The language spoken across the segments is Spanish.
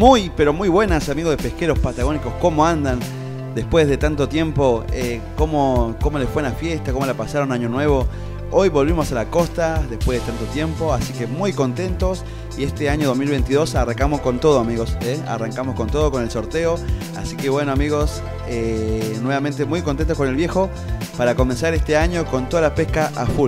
Muy, pero muy buenas, amigos de Pesqueros Patagónicos. ¿Cómo andan después de tanto tiempo? ¿Cómo les fue en la fiesta? ¿Cómo la pasaron Año Nuevo? Hoy volvimos a la costa después de tanto tiempo, así que muy contentos. Y este año 2022 arrancamos con todo, amigos. Arrancamos con todo, con el sorteo. Así que bueno, amigos, nuevamente muy contentos con el viejo para comenzar este año con toda la pesca a full.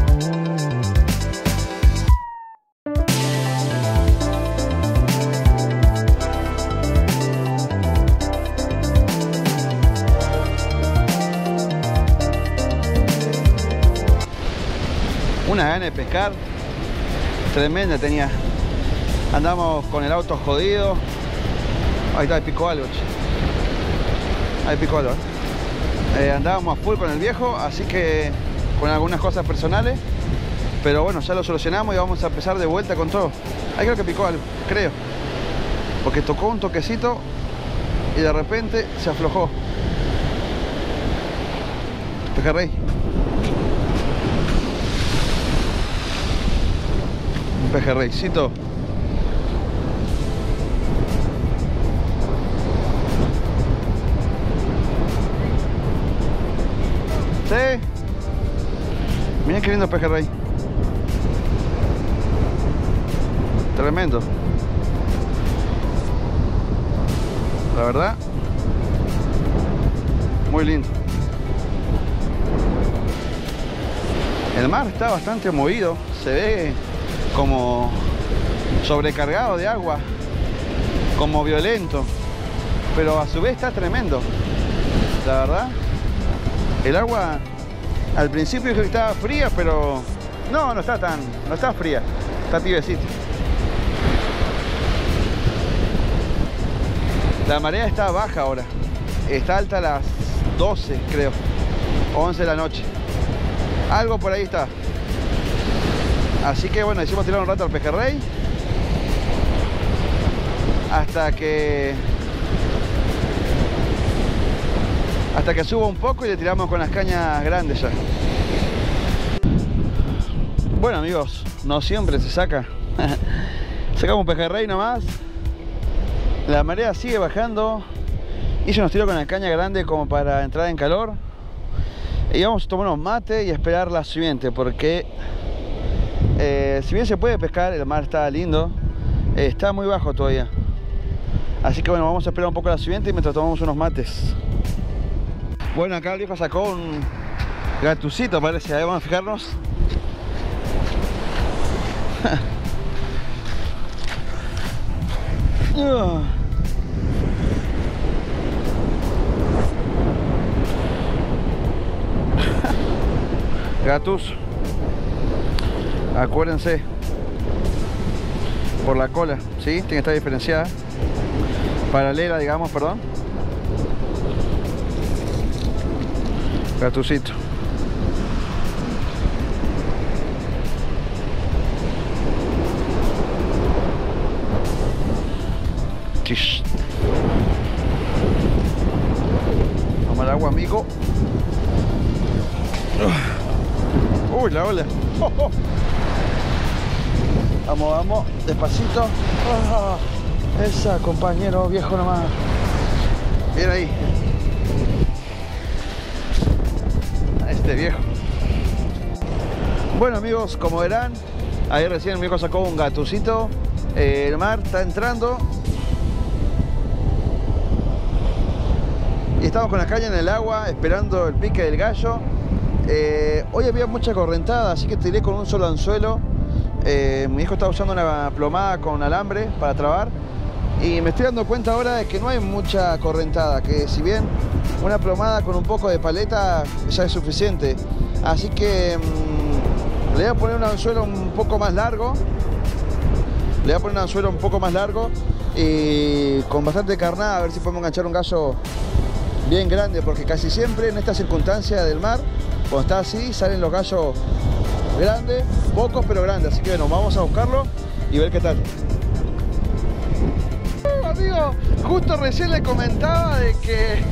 Una gana de pescar tremenda tenía. Andamos con el auto jodido. Ahí está, picó algo, che. Ahí picó algo. Andábamos a full con el viejo, así que con algunas cosas personales. Pero bueno, ya lo solucionamos y vamos a empezar de vuelta con todo. Ahí creo que picó algo, creo. Porque tocó un toquecito y de repente se aflojó. Pejerrey. Pejerreycito. Sí. Miren qué lindo pejerrey. Tremendo. La verdad, muy lindo. El mar está bastante movido. Se ve como sobrecargado de agua, como violento, pero a su vez está tremendo. La verdad, el agua al principio dije que estaba fría, pero no está fría, está tibiecita. La marea está baja ahora, está alta a las 12 creo, 11 de la noche, algo por ahí está. Así que bueno, hicimos tirar un rato al pejerrey hasta que suba un poco y le tiramos con las cañas grandes ya. Bueno, amigos, no siempre se saca. Sacamos un pejerrey nomás. La marea sigue bajando y se nos tiró con la caña grande como para entrar en calor. Y vamos a tomar unos mates y esperar la siguiente, porque si bien se puede pescar, el mar está lindo, está muy bajo todavía. Así que bueno, vamos a esperar un poco la siguiente y mientras tomamos unos mates. Bueno, acá el viejo sacó un gatucito, parece. Ahí vamos a fijarnos. Gatus. Acuérdense, por la cola, ¿sí? Tiene que estar diferenciada, paralela, digamos, perdón. Gatucito. Chish. Toma el agua, amigo. Uy, la ola. Oh, oh. Vamos, vamos, despacito. Oh, esa, compañero, viejo nomás. Bien ahí. Este viejo. Bueno, amigos, como verán, ahí recién el viejo sacó un gatucito. El mar está entrando. Y estamos con la caña en el agua, esperando el pique del gallo. Hoy había mucha correntada, así que tiré con un solo anzuelo. Mi hijo está usando una plomada con alambre para trabar y me estoy dando cuenta ahora de que no hay mucha correntada, que si bien una plomada con un poco de paleta ya es suficiente, así que le voy a poner un anzuelo un poco más largo, y con bastante carnada, a ver si podemos enganchar un gallo bien grande, porque casi siempre en esta circunstancia del mar, cuando está así, salen los gallos grandes, pocos pero grandes, así que bueno, vamos a buscarlo y ver qué tal. Amigo, justo recién le comentaba de que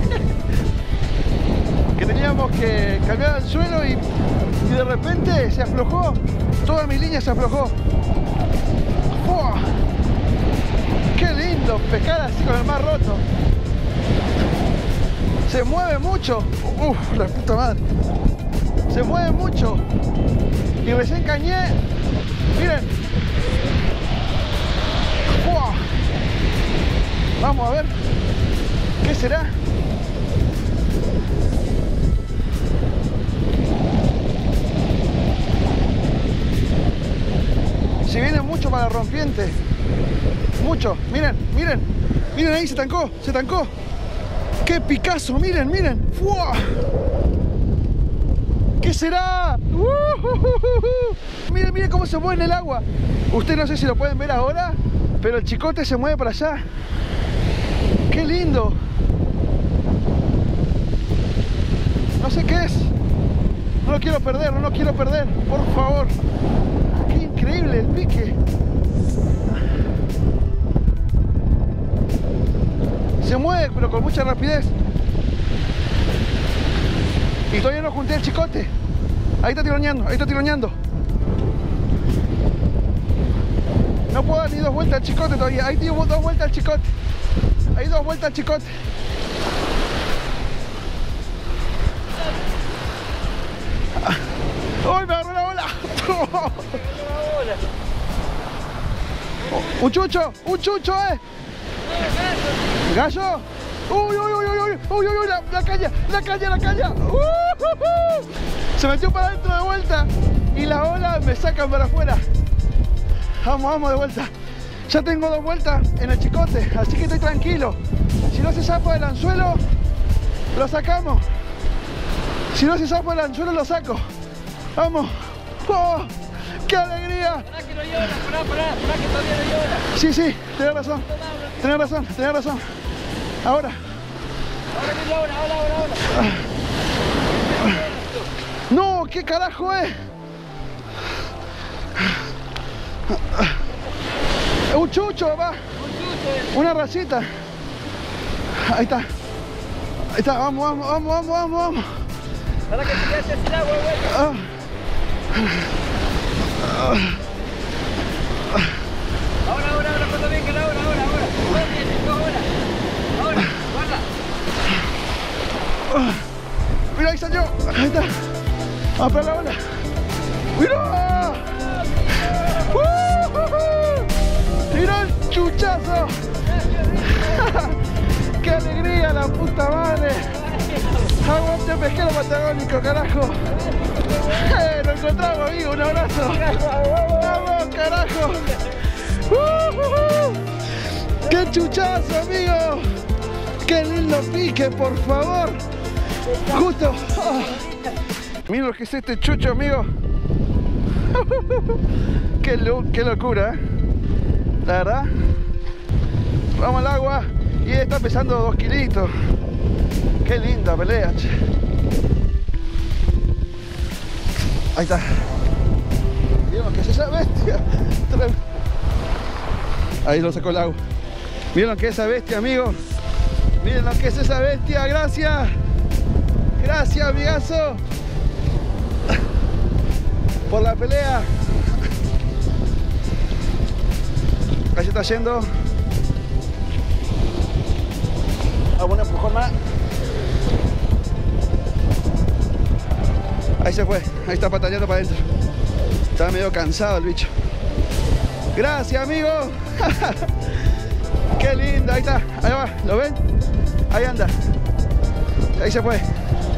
teníamos que cambiar el suelo y de repente se aflojó, toda mi línea se aflojó. ¡Wow! ¡Qué lindo! pescar así con el mar roto. Se mueve mucho. La puta madre. Se mueve mucho. Y recién cañé. Miren. ¡Wow! Vamos a ver. ¿Qué será? Si viene mucho para la rompiente. Mucho. Miren, miren. Miren ahí, se tancó. Se tancó. ¡Qué Picasso! Miren, miren. ¡Fua! ¿Qué será? Miren, miren cómo se mueve en el agua. Ustedes no sé si lo pueden ver ahora, pero el chicote se mueve para allá. ¡Qué lindo! No sé qué es. No lo quiero perder, no lo quiero perder. Por favor. ¡Qué increíble el pique! Se mueve, pero con mucha rapidez. Y todavía no junté el chicote. Ahí está tironeando, ahí está tironeando. No puedo dar ni 2 vueltas al chicote todavía. Ahí dio 2 vueltas al chicote. Ahí 2 vueltas al chicote. ¡Ay, me agarró la ola! ¡Un chucho! ¡Un chucho, ¿Gallo? ¡Uy, uy, uy, uy, uy! ¡Uy, uy, uy! ¡La caña! ¡La caña, la caña! Se metió para adentro de vuelta y la ola me sacan para afuera. Vamos, vamos de vuelta. Ya tengo 2 vueltas en el chicote, así que estoy tranquilo. Si no se zapa el anzuelo, lo sacamos. Si no se zapa el anzuelo, lo saco. ¡Vamos! ¡Oh! ¡Qué alegría! Pará que no llora, pará que todavía no llora. Sí, sí, tenés razón. Tenés razón, tenés razón. Ahora. Ahora que llora, ahora. No, ¿qué carajo es? Un chucho, papá. Una racita. Ahí está. Ahí está, vamos. Para que te quedes sin agua, güey. Ahora, cuando venga, ahora. Ahora viene, ahora, guarda. Mira, ahí salió. Ahí está. Vamos para la ola. ¡Mira! ¡Mira el chuchazo! ¡Qué alegría, la puta madre! ¡Aguante pesquero patagónico, carajo! ¡Lo encontramos, amigo! ¡Un abrazo! ¡Vamos, carajo! ¡Qué chuchazo, amigo! ¡Qué lindo pique, por favor! ¡Justo! Miren lo que es este chucho, amigo. ¡Qué locura, la verdad! Vamos al agua y está pesando 2 kilitos. ¡Qué linda pelea, che! Ahí está. Miren lo que es esa bestia. Ahí lo sacó el agua. Miren lo que es esa bestia, amigo. Miren lo que es esa bestia. Gracias. Gracias, amigazo. Por la pelea. Ahí se está yendo. Vamos, un empujón más. Ahí se fue. Ahí está pataleando para adentro. Estaba medio cansado el bicho. Gracias, amigo. Qué lindo. Ahí está. Ahí va. ¿Lo ven? Ahí anda. Ahí se fue.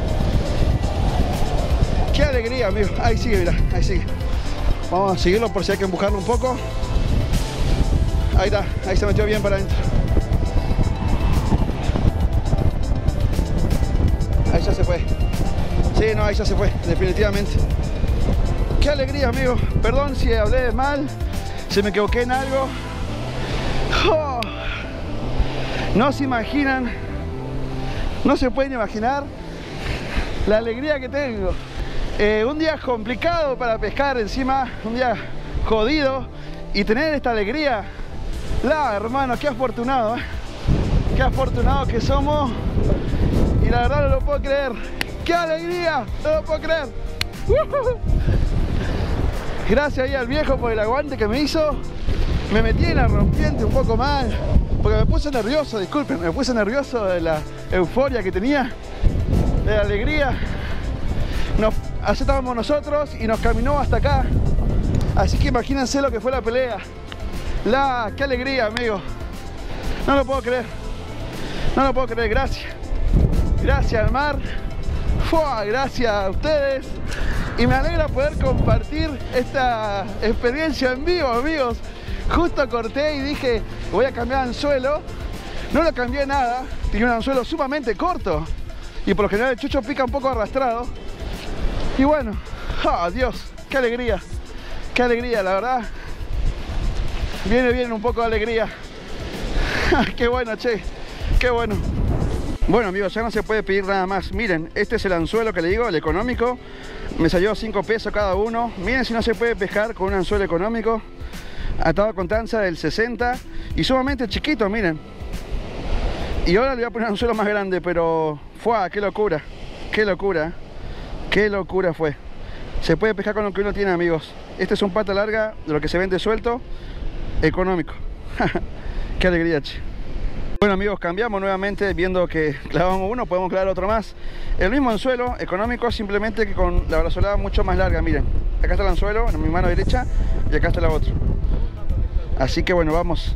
Qué alegría, amigo. Ahí sigue, mira. Ahí sigue. Vamos a seguirlo por si hay que empujarlo un poco. Ahí está. Ahí se metió bien para adentro. Ahí ya se fue. Sí, no, ahí ya se fue. Definitivamente. Qué alegría, amigo. Perdón si hablé mal. Si me equivoqué en algo. Oh. No se imaginan. No se pueden imaginar la alegría que tengo. Un día complicado para pescar, encima un día jodido, y tener esta alegría. Hermano, qué afortunado, qué afortunado que somos, y la verdad no lo puedo creer. ¡Qué alegría! No lo puedo creer. Gracias ahí al viejo por el aguante que me hizo. Me metí en la rompiente un poco mal, porque puse nervioso, disculpen, me puse nervioso de la euforia que tenía, de la alegría. Así estábamos nosotros y nos caminó hasta acá. Así que imagínense lo que fue la pelea. ¡Qué alegría, amigos! No lo puedo creer. No lo puedo creer, gracias. Gracias al mar. ¡Fua! Gracias a ustedes. Y me alegra poder compartir esta experiencia en vivo, amigos. Justo corté y dije, voy a cambiar anzuelo. No lo cambié nada. Tenía un anzuelo sumamente corto. Y por lo general el chucho pica un poco arrastrado. Y bueno, ¡oh, Dios! ¡Qué alegría! ¡Qué alegría, la verdad! Viene un poco de alegría. ¡Qué bueno, che! ¡Qué bueno! Bueno, amigos, ya no se puede pedir nada más. Miren, este es el anzuelo que le digo, el económico. Me salió 5 pesos cada uno. Miren si no se puede pescar con un anzuelo económico. Atado con tanza del 60. Y sumamente chiquito, miren. Y ahora le voy a poner un anzuelo más grande, pero... ¡Fua! ¡Qué locura! ¡Qué locura! ¡Qué locura fue! Se puede pescar con lo que uno tiene, amigos. Este es un pata larga de lo que se vende suelto, económico. ¡Qué alegría, che! Bueno, amigos, cambiamos nuevamente, viendo que clavamos uno, podemos clavar otro más. El mismo anzuelo económico, simplemente que con la brazolada mucho más larga, miren. Acá está el anzuelo, en mi mano derecha, y acá está la otra. Así que bueno, vamos,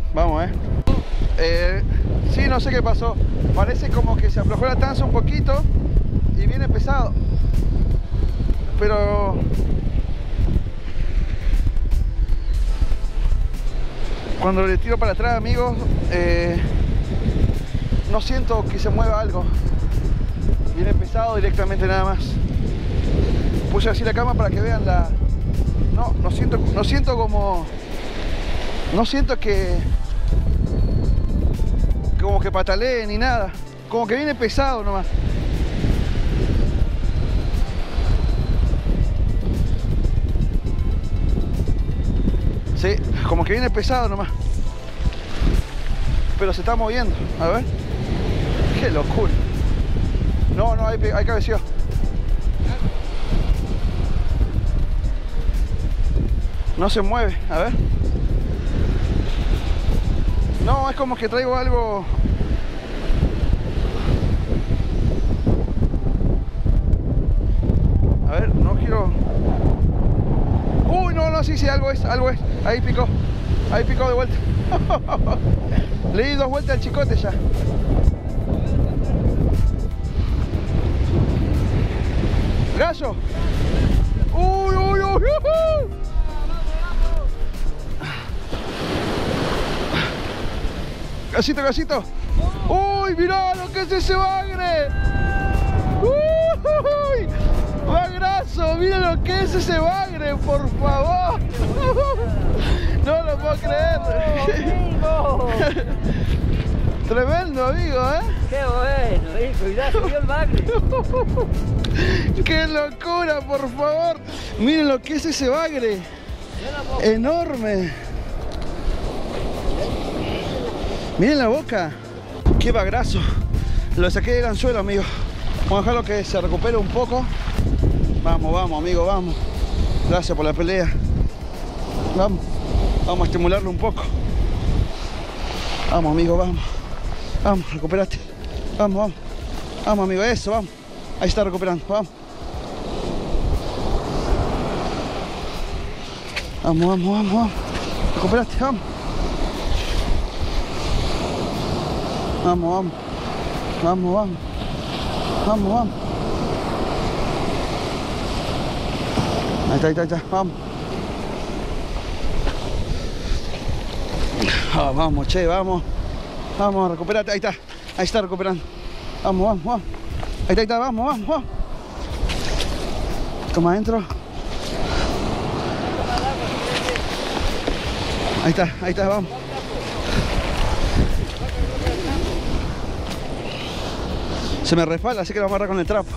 sí, no sé qué pasó. Parece como que se aflojó la tanza un poquito y viene pesado. Pero... cuando le tiro para atrás, amigos, no siento que se mueva algo. Viene pesado directamente nada más. Puse así la cama para que vean la... No siento como... No siento que... como que patalee ni nada. Como que viene pesado nomás. Sí, como que viene pesado nomás. Pero se está moviendo, a ver. Qué locura. No, hay cabeceo. No se mueve, a ver. No, es como que traigo algo. A ver, no quiero. Uy, no, sí, algo es. Ahí picó de vuelta. Le di 2 vueltas al chicote ya. Gallo. Uy. Gasito. Uy, mirá lo que es ese bagre. Uy, bagrazo, mira lo que es ese bagre, por favor. No lo puedo creer. Tremendo, amigo, ¿eh? Qué bueno, hijo, y ya subió el bagre. ¡Qué locura, por favor! Miren lo que es ese bagre. Enorme. Miren la boca. ¡Qué bagrazo! Lo saqué del anzuelo, amigo. Vamos a dejarlo que se recupere un poco. Vamos, amigo, vamos. Gracias por la pelea. Vamos a estimularlo un poco. Vamos, amigo, vamos, recuperate. Vamos, amigo, eso, vamos. Ahí está recuperando, vamos. Vamos. Recuperate, vamos. Vamos. Ahí está, vamos. Vamos, che, vamos, recuperate, ahí está recuperando. Vamos. Ahí está, vamos. Toma adentro. Ahí está, vamos. Se me resbala, así que lo vamos a agarrar con el trapo.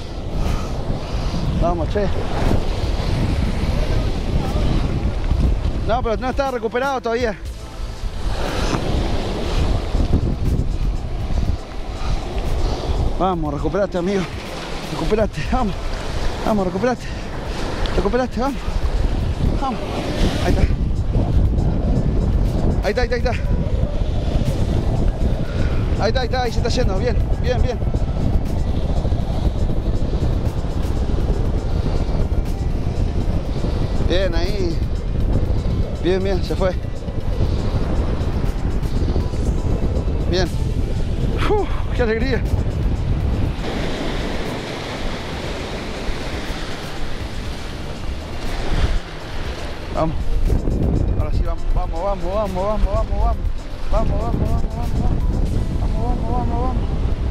Vamos, che. No, pero no está recuperado todavía. Vamos, recuperate, amigo. Recuperate, vamos, recuperate. Vamos. Ahí está. Ahí está, ahí se está yendo. Bien, bien, bien. Bien, ahí. Bien, bien, se fue. Bien. ¡Qué alegría! Vamos. Ahora sí, vamos, vamos, vamos, vamos, vamos, vamos, vamos. Vamos, vamos, vamos, vamos, vamos. Vamos, vamos, vamos, vamos.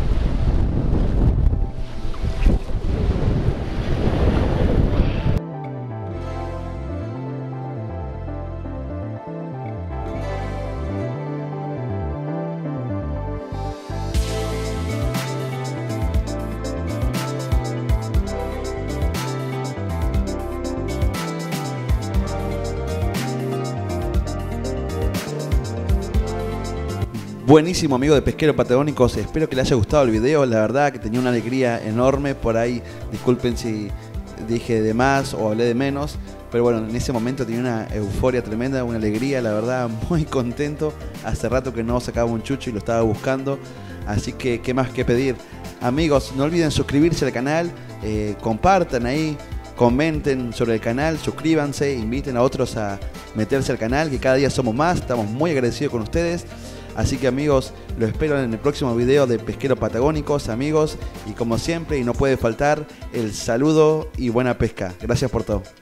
Buenísimo, amigo de Pesqueros Patagónicos, espero que les haya gustado el video. La verdad que tenía una alegría enorme. Por ahí disculpen si dije de más o hablé de menos, pero bueno, en ese momento tenía una euforia tremenda, una alegría, la verdad, muy contento. Hace rato que no sacaba un chucho y lo estaba buscando, así que qué más que pedir. Amigos, no olviden suscribirse al canal, compartan ahí, comenten sobre el canal, suscríbanse, inviten a otros a meterse al canal, que cada día somos más, estamos muy agradecidos con ustedes. Así que amigos, los espero en el próximo video de Pesqueros Patagónicos, amigos. Y como siempre, y no puede faltar, el saludo y buena pesca. Gracias por todo.